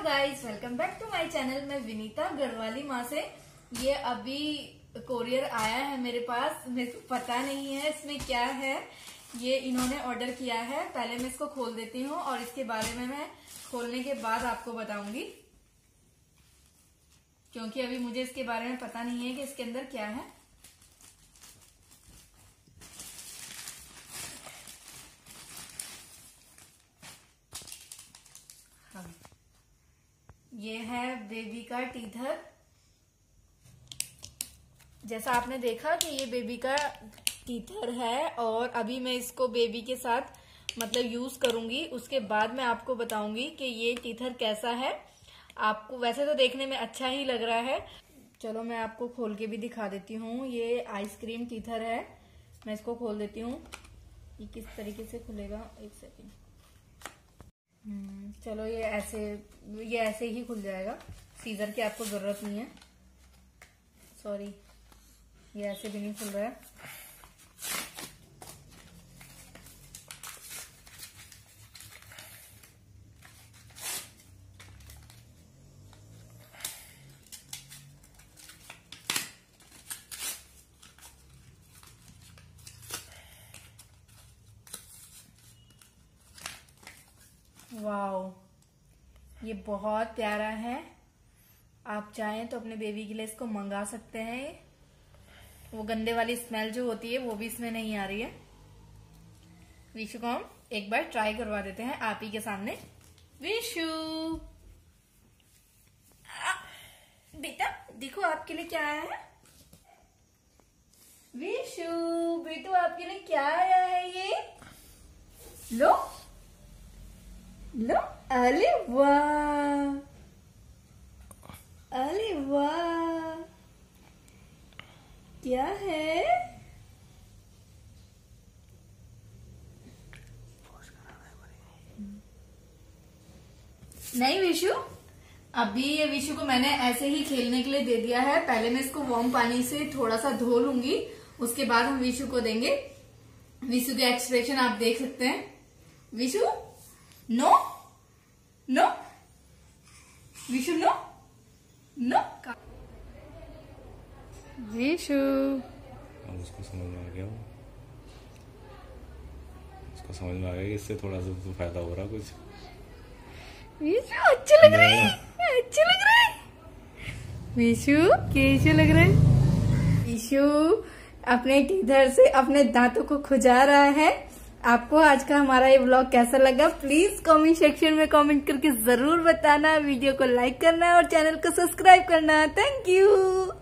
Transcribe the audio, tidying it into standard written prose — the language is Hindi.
Hello guys, welcome back to my channel. मैं विनीता गढ़वाली माँ से। ये अभी कोरियर आया है मेरे पास। मेरे को पता नहीं है इसमें क्या है। ये इन्होंने ऑर्डर किया है। पहले मैं इसको खोल देती हूँ और इसके बारे में मैं खोलने के बाद आपको बताऊंगी, क्योंकि अभी मुझे इसके बारे में पता नहीं है कि इसके अंदर क्या है। ये है बेबी का टीथर। जैसा आपने देखा कि ये बेबी का टीथर है और अभी मैं इसको बेबी के साथ मतलब यूज करूंगी। उसके बाद मैं आपको बताऊंगी कि ये टीथर कैसा है। आपको वैसे तो देखने में अच्छा ही लग रहा है। चलो मैं आपको खोल के भी दिखा देती हूँ। ये आइसक्रीम टीथर है। मैं इसको खोल देती हूँ। ये किस तरीके से खुलेगा, एक सेकेंड। चलो ये ऐसे ही खुल जाएगा। सीजर की आपको जरूरत नहीं है। सॉरी, ये ऐसे भी नहीं खुल रहा है। वाओ, ये बहुत प्यारा है। आप चाहें तो अपने बेबी के लिए इसको मंगा सकते हैं। वो गंदे वाली स्मेल जो होती है वो भी इसमें नहीं आ रही है। विशु को हम एक बार ट्राई करवा देते हैं आप ही के सामने। विशु बेटा देखो आपके लिए क्या आया है। विशु बेटू आपके लिए क्या आया है। ये लो लो। अरे वाह, अरे वाह, क्या है। नहीं विशु, अभी ये विशु को मैंने ऐसे ही खेलने के लिए दे दिया है। पहले मैं इसको वार्म पानी से थोड़ा सा धो लूंगी, उसके बाद हम विशु को देंगे। विशु के एक्सप्रेशन आप देख सकते हैं। Vishu no no, Vishu no no. Vishu अब उसको समझ में आ गया। उसको समझ में आ गया कि इससे थोड़ा सा तो फायदा हो रहा कुछ। विशु अच्छे लग रहे हैं, अच्छे लग रहे हैं। विशु कैसे लग रहे हैं। विशु अपने टीथर से अपने दांतों को खुजा रहा है। आपको आज का हमारा ये व्लॉग कैसा लगा प्लीज कमेंट सेक्शन में कमेंट करके जरूर बताना। वीडियो को लाइक करना और चैनल को सब्सक्राइब करना। Thank you.